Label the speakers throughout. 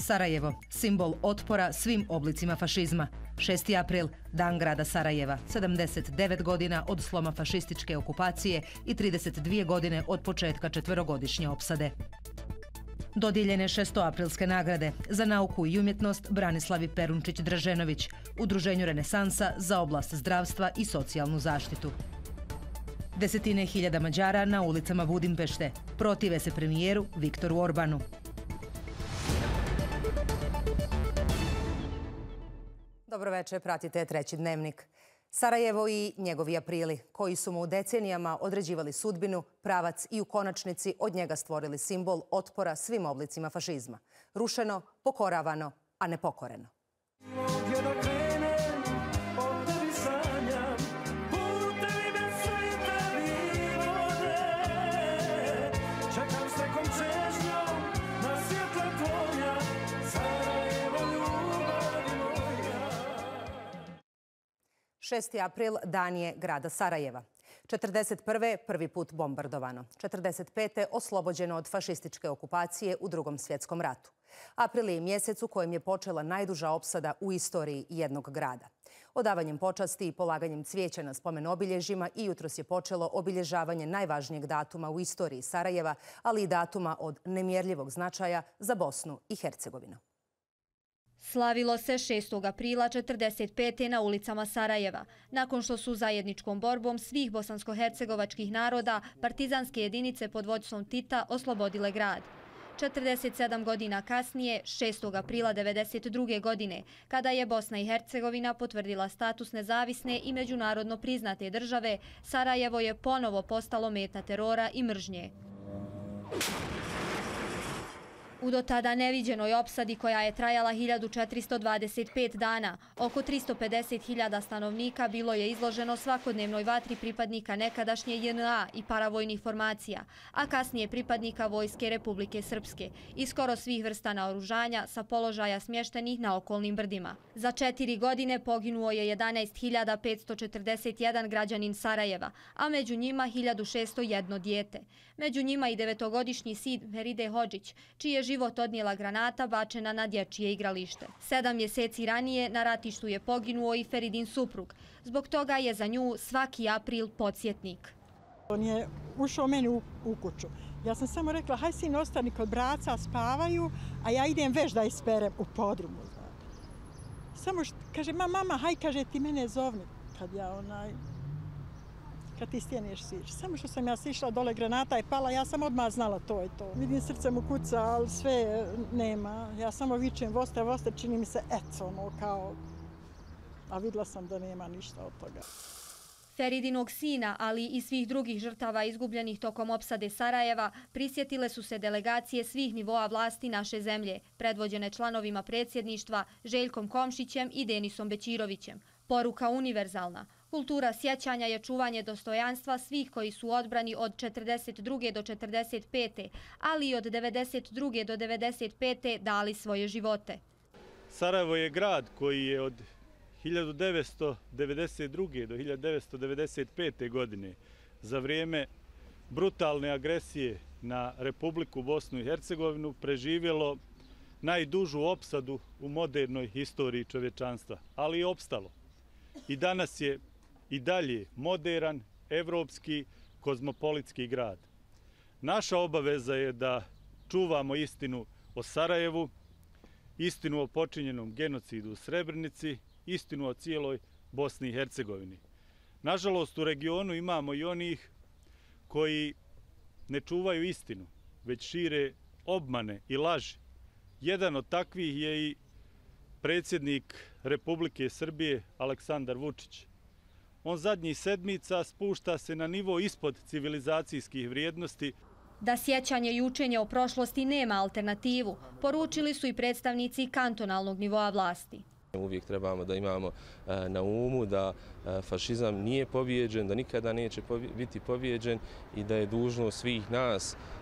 Speaker 1: Sarajevo, simbol otpora svim oblicima fašizma. 6. april, dan grada Sarajeva, 79 godina od sloma fašističke okupacije i 32 godine od početka četverogodišnje opsade. Dodijeljene 6. nagrade za nauku i umjetnost Branislavi Perunčić-Draženović, Udruženju Renesansa za oblast zdravstva i socijalnu zaštitu. Desetine hiljada Mađara na ulicama Budimpešte protive se premijeru Viktoru Orbanu. Dobro večer, pratite Treći dnevnik. Sarajevo i njegovi aprili, koji su mu u decenijama određivali sudbinu, pravac i u konačnici od njega stvorili simbol otpora svim oblicima fašizma. Rušeno, pokoravano, a ne pokoreno. Šesti april, dan je grada Sarajeva. 1941. prvi put bombardovano. 1945. oslobođeno od fašističke okupacije u Drugom svjetskom ratu. April je mjesec u kojem je počela najduža opsada u istoriji jednog grada. Odavanjem počasti i polaganjem cvijeća na spomen obilježjima i jutros je počelo obilježavanje najvažnijeg datuma u istoriji Sarajeva, ali i datuma od nemjerljivog značaja za Bosnu i Hercegovinu.
Speaker 2: Slavilo se 6. aprila 1945. na ulicama Sarajeva, nakon što su zajedničkom borbom svih bosansko-hercegovačkih naroda partizanske jedinice pod vođstvom Tita oslobodile grad. 47 godina kasnije, 6. aprila 1992. godine, kada je Bosna i Hercegovina potvrdila status nezavisne i međunarodno priznate države, Sarajevo je ponovo postalo meta terora i mržnje. U do tada neviđenoj opsadi koja je trajala 1425 dana, oko 350.000 stanovnika bilo je izloženo svakodnevnoj vatri pripadnika nekadašnje JNA i paravojnih formacija, a kasnije pripadnika Vojske Republike Srpske i skoro svih vrsta naoružanja sa položaja smještenih na okolnim brdima. Za 4 godine poginuo je 11.541 građanin Sarajeva, a među njima 1.601 dijete. Među njima i 9-godišnji sin Feride Hodžić, čiji je život odnijela granata bačena na dječje igralište. 7 mjeseci ranije na ratištu je poginuo i Feridin suprug. Zbog toga je za nju svaki april podsjetnik.
Speaker 3: On je ušao meni u kuću. Ja sam samo rekla, haj sin ostani kod braca, spavaju, a ja idem već da isperem u podrumu. Samo kaže, mama, haj, kaže, ti mene zovni. Kad ti stjeneš siš. Samo što sam ja sišla dole, granata je pala, ja sam odmah znala to je to. Vidim srce mu kuca, ali sve nema. Ja samo vičem, voste, čini mi se, kao... A vidjela sam da nema ništa od toga.
Speaker 2: Feridinog sina, ali i svih drugih žrtava izgubljenih tokom opsade Sarajeva, prisjetile su se delegacije svih nivoa vlasti naše zemlje, predvođene članovima predsjedništva Željkom Komšićem i Denisom Bećirovićem. Poruka univerzalna. Kultura sjećanja je čuvanje dostojanstva svih koji su u odbrani od 42. do 45. ali i od 92. do 95. dali svoje živote.
Speaker 4: Sarajevo je grad koji je od 1992. do 1995. godine za vrijeme brutalne agresije na Republiku Bosnu i Hercegovinu preživjelo najdužu opsadu u modernoj historiji čovječanstva, ali i opstalo. I danas je i dalje moderan, evropski, kozmopolitski grad. Naša obaveza je da čuvamo istinu o Sarajevu, istinu o počinjenom genocidu u Srebrenici, istinu o cijeloj Bosni i Hercegovini. Nažalost, u regionu imamo i onih koji ne čuvaju istinu, već šire obmane i laži. Jedan od takvih je i predsjednik Republike Srbije Aleksandar Vučić. On zadnjih sedmica spušta se na nivo ispod civilizacijskih vrijednosti.
Speaker 2: Da sjećanje i učenje o prošlosti nema alternativu, poručili su i predstavnici kantonalnog nivoa vlasti.
Speaker 5: Uvijek trebamo da imamo na umu da fašizam nije pobijeđen, da nikada neće biti pobijeđen i da je dužnost svih nas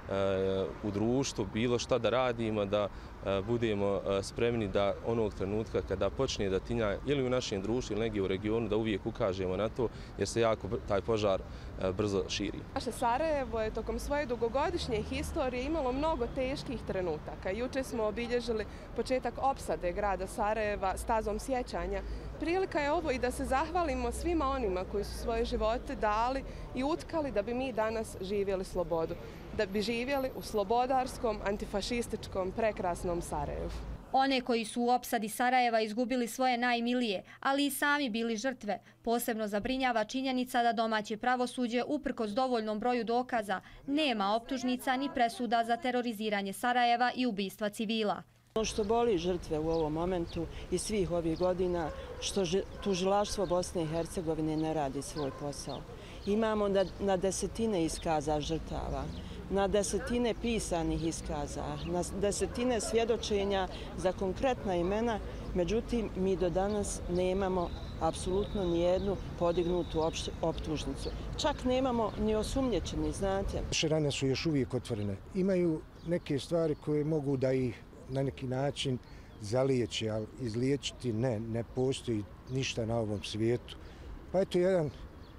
Speaker 5: u društvu, bilo šta da radimo, da budemo spremni da onog trenutka kada počne da tinja ili u našem društvu ili negdje u regionu, da uvijek ukažemo na to, jer se jako taj požar brzo širi.
Speaker 6: Naše Sarajevo je tokom svoje dugogodišnje historije imalo mnogo teških trenutaka. Juče smo obilježili početak opsade grada Sarajeva stazom sjećanja. Prilika je ovo i da se zahvalimo svima onima koji su svoje živote dali i utkali da bi mi danas živjeli slobodu, da bi živjeli u slobodarskom, antifašističkom, prekrasnom Sarajevu.
Speaker 2: One koji su u opsadi Sarajeva izgubili svoje najmilije, ali i sami bili žrtve, posebno zabrinjava činjenica da domaće pravosuđe, uprkos dovoljnom broju dokaza, nema optužnica ni presuda za teroriziranje Sarajeva i ubistva civila.
Speaker 7: Ono što boli žrtve u ovom momentu i svih ovih godina, što tužilaštvo Bosne i Hercegovine ne radi svoj posao. Imamo na desetine iskaza žrtava, na desetine pisanih iskaza, na desetine svjedočenja za konkretna imena, međutim mi do danas nemamo apsolutno nijednu podignutu optužnicu. Čak nemamo ni osumnjičeni, znate.
Speaker 8: Naše rane su još uvijek otvorene. Imaju neke stvari koje mogu da ih na neki način zaliječi, ali izliječiti ne postoji ništa na ovom svijetu. Pa eto jedan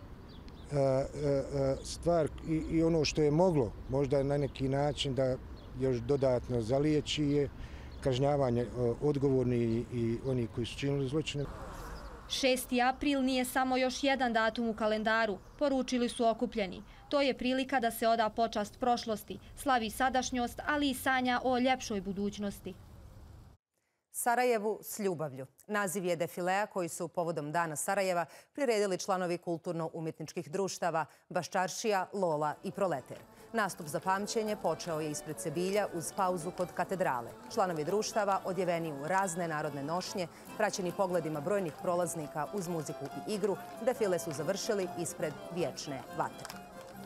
Speaker 8: stvar i ono što je moglo možda na neki način da još dodatno zaliječi je kažnjavanje odgovornih i onih koji su činili zločine.
Speaker 2: 6. april nije samo još jedan datum u kalendaru, poručili su okupljeni. To je prilika da se oda počast prošlosti, slavi sadašnjost, ali i sanja o ljepšoj budućnosti.
Speaker 1: Sarajevu s ljubavlju. Naziv je defilea koji su povodom Dana Sarajeva priredili članovi kulturno-umjetničkih društava Baščaršija, Lola i Proleter. Nastup za pamćenje počeo je ispred Sebilja uz pauzu kod katedrale. Članovi društava odjeveni u razne narodne nošnje, praćeni pogledima brojnih prolaznika uz muziku i igru, defile su završili ispred vječne vatre.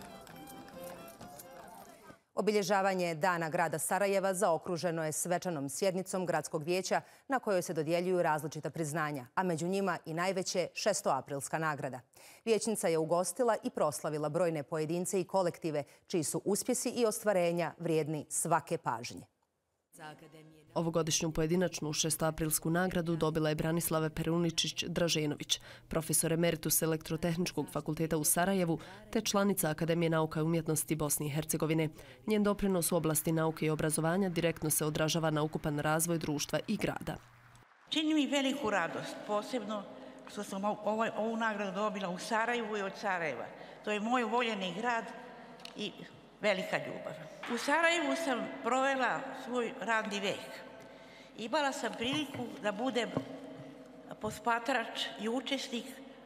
Speaker 1: Obilježavanje Dana grada Sarajeva zaokruženo je svečanom sjednicom Gradskog vijeća na kojoj se dodjeljuju različita priznanja, a među njima i najveće 6. nagrada. Vijećnica je ugostila i proslavila brojne pojedince i kolektive, čiji su uspjesi i ostvarenja vrijedni svake pažnje.
Speaker 9: Ovogodišnju pojedinačnu 6. nagradu dobila je Branislava Peruničić-Draženović, profesor emeritus Elektrotehničkog fakulteta u Sarajevu te članica Akademije nauka i umjetnosti Bosne i Hercegovine. Njen doprinos u oblasti nauke i obrazovanja direktno se odražava na ukupan razvoj društva i grada.
Speaker 10: Čini mi veliku radost, posebno što sam ovu nagradu dobila u Sarajevu i od Sarajeva. To je moj voljeni grad i velika ljubav. U Sarajevu sam provela svoj radni vek. Imala sam priliku da budem posmatrač i učesnik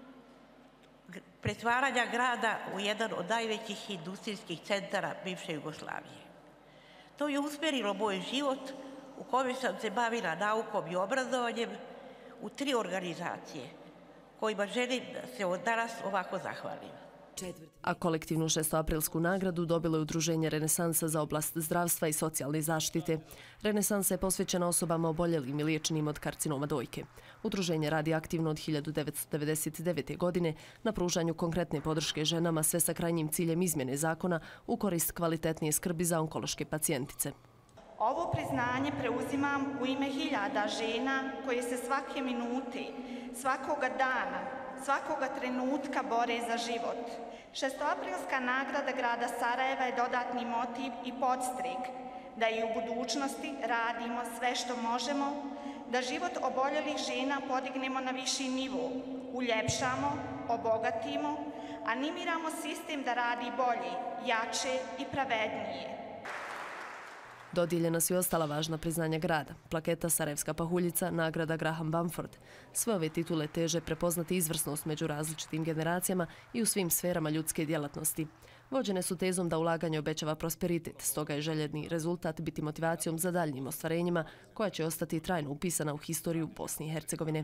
Speaker 10: pretvaranja grada u jedan od najvećih industrijskih centara bivše Jugoslavije. To je usmjerilo moj život u kojem sam se bavila naukom i obrazovanjem u 3 organizacije kojima želim da se od danas ovako zahvalim.
Speaker 9: A kolektivnu 6. nagradu dobilo je Udruženje Renesansa za oblast zdravstva i socijalne zaštite. Renesansa je posvećena osobama oboljelim i liječenim od karcinoma dojke. Udruženje radi aktivno od 1999. godine na pružanju konkretne podrške ženama, sve sa krajnjim ciljem izmjene zakona u korist kvalitetnije skrbi za onkološke pacijentice.
Speaker 11: Ovo priznanje preuzimam u ime hiljada žena koje se svake minute, svakoga dana, svakoga trenutka bore za život. 6. nagrada grada Sarajeva je dodatni motiv i podstrik da i u budućnosti radimo sve što možemo, da život oboljelih žena podignemo na viši nivo, uljepšamo, obogatimo, animiramo sistem da radi bolje, jače i pravednije.
Speaker 9: Dodijeljena su i ostala važna priznanja grada. Plaketa Sarajevska pahuljica, nagrada Graham Bamford. Sve ove titule teže prepoznati izvrsnost među različitim generacijama i u svim sferama ljudske djelatnosti. Vođene su tezom da ulaganje obećava prosperitet, stoga je željeni rezultat biti motivacijom za daljnjim ostvarenjima koja će ostati trajno upisana u historiju Bosne i Hercegovine.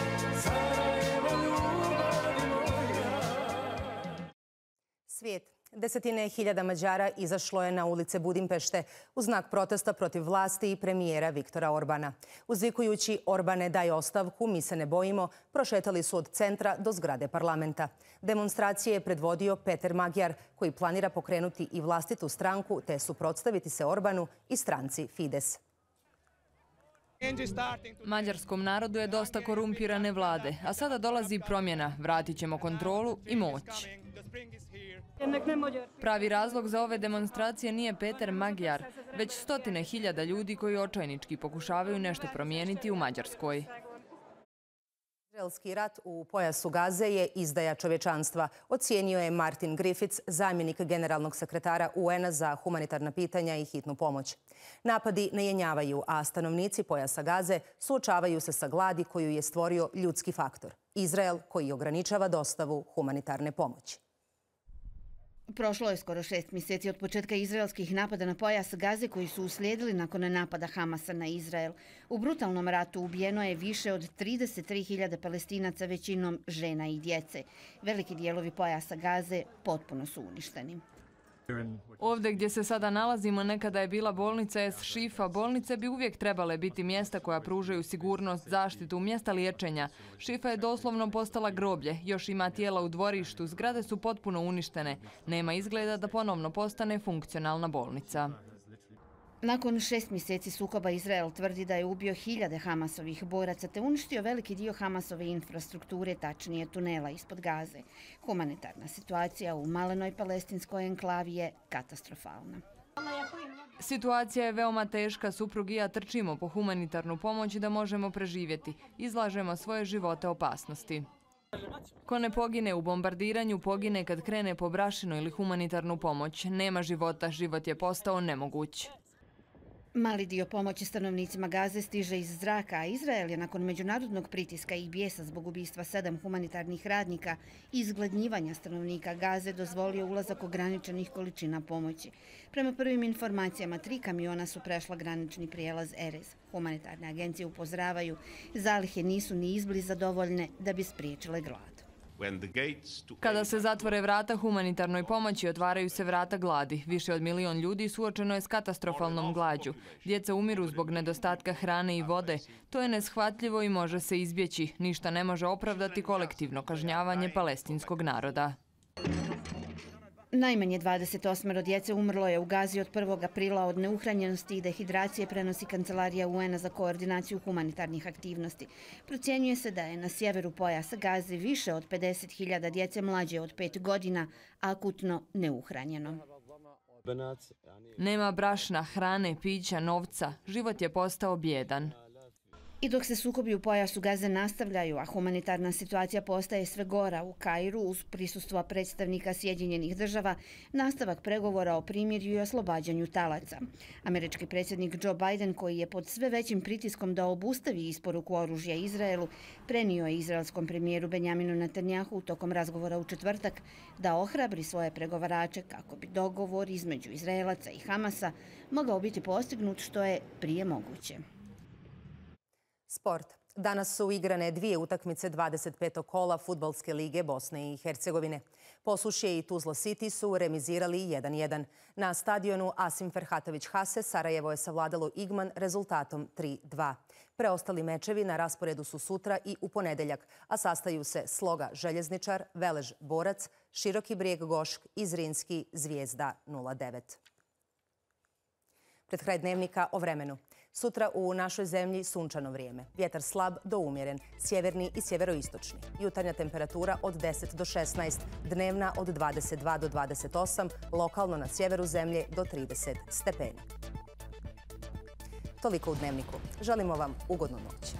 Speaker 1: Svijet. Desetine hiljada Mađara izašlo je na ulice Budimpešte u znak protesta protiv vlasti i premijera Viktora Orbana. Uzvikujući Orbane daj ostavku, mi se ne bojimo, prošetali su od centra do zgrade parlamenta. Demonstracije je predvodio Peter Magyar, koji planira pokrenuti i vlastitu stranku te suprotstaviti se Orbanu i stranci Fides.
Speaker 12: Mađarskom narodu je dosta korumpirane vlade, a sada dolazi promjena. Vratit ćemo kontrolu i moć. Pravi razlog za ove demonstracije nije Peter Magyar, već stotine hiljada ljudi koji očajnički pokušavaju nešto promijeniti u Mađarskoj.
Speaker 1: Izraelski rat u pojasu Gaze je izdaja čovječanstva, ocijenio je Martin Griffiths, zamjenik generalnog sekretara UN-a za humanitarna pitanja i hitnu pomoć. Napadi ne jenjavaju, a stanovnici pojasa Gaze suočavaju se sa gladi koju je stvorio ljudski faktor. Izrael koji ograničava dostavu humanitarne pomoći.
Speaker 13: Prošlo je skoro 6 mjeseci od početka izraelskih napada na pojas Gaze koji su uslijedili nakon napada Hamasa na Izrael. U brutalnom ratu ubijeno je više od 33.000 Palestinaca, većinom žena i djece. Veliki dijelovi pojasa Gaze potpuno su uništeni.
Speaker 12: Ovdje gdje se sada nalazimo nekada je bila bolnica Es Šifa. Bolnice bi uvijek trebale biti mjesta koja pružaju sigurnost, zaštitu, mjesta liječenja. Šifa je doslovno postala groblje. Još ima tijela u dvorištu. Zgrade su potpuno uništene. Nema izgleda da ponovno postane funkcionalna bolnica.
Speaker 13: Nakon 6 mjeseci sukoba Izrael tvrdi da je ubio hiljade Hamasovih boraca te uništio veliki dio Hamasove infrastrukture, tačnije tunela ispod Gaze. Humanitarna situacija u malenoj palestinskoj enklavi je katastrofalna.
Speaker 12: Situacija je veoma teška. Suprug i ja trčimo po humanitarnu pomoć da možemo preživjeti. Izlažemo svoje živote opasnosti. Ko ne pogine u bombardiranju, pogine kad krene po brašinu ili humanitarnu pomoć. Nema života, život je postao nemoguć.
Speaker 13: Mali dio pomoći stanovnicima Gaze stiže iz zraka, a Izrael je nakon međunarodnog pritiska i bijesa zbog ubistva 7 humanitarnih radnika i izgladnjivanja stanovnika Gaze dozvolio ulazak ograničenih količina pomoći. Prema prvim informacijama, 3 kamiona su prešla granični prijelaz Erez. Humanitarne agencije upozoravaju, zalihe nisu ni izbliza dovoljne da bi spriječile glad.
Speaker 12: Kada se zatvore vrata humanitarnoj pomoći, otvaraju se vrata gladi. Više od 1 milion ljudi suočeno je s katastrofalnom glađu. Djeca umiru zbog nedostatka hrane i vode. To je neshvatljivo i može se izbjeći. Ništa ne može opravdati kolektivno kažnjavanje palestinskog naroda.
Speaker 13: Najmanje 28 djece umrlo je u Gazi od 1. aprila od neuhranjenosti i dehidracije, prenosi Kancelarija UN-a za koordinaciju humanitarnih aktivnosti. Procjenjuje se da je na sjeveru pojasa Gaze više od 50.000 djece mlađe od 5 godina akutno neuhranjeno.
Speaker 12: Nema brašna, hrane, pića, novca. Život je postao bijedan.
Speaker 13: I dok se sukobi u pojasu Gaze nastavljaju, a humanitarna situacija postaje sve gora u Kairu uz prisustvo predstavnika Sjedinjenih država, nastavak pregovora o primirju i oslobađanju talaca. Američki predsjednik Joe Biden, koji je pod sve većim pritiskom da obustavi isporuku oružja Izraelu, prenio je izraelskom premijeru Benjaminu Netanjahu tokom razgovora u četvrtak da ohrabri svoje pregovarače kako bi dogovor između Izraelaca i Hamasa mogao biti postignut što je prije moguće.
Speaker 1: Sport. Danas su igrane 2 utakmice 25. kola Fudbalske lige Bosne i Hercegovine. Posušje i Tuzla City su remizirali 1:1. Na stadionu Asim Ferhatović Hase Sarajevo je savladalo Igman rezultatom 3:2. Preostali mečevi na rasporedu su sutra i u ponedeljak, a sastaju se Sloga Željezničar, Velež Borac, Široki Brijeg Gošk i Zrinski Zvijezda 0:9. Pred kraj dnevnika o vremenu. Sutra u našoj zemlji sunčano vrijeme. Vjetar slab do umjeren, sjeverni i sjeveroistočni. Jutarnja temperatura od 10 do 16, dnevna od 22 do 28, lokalno na sjeveru zemlje do 30 stepeni. Toliko u dnevniku. Želimo vam ugodnu noć.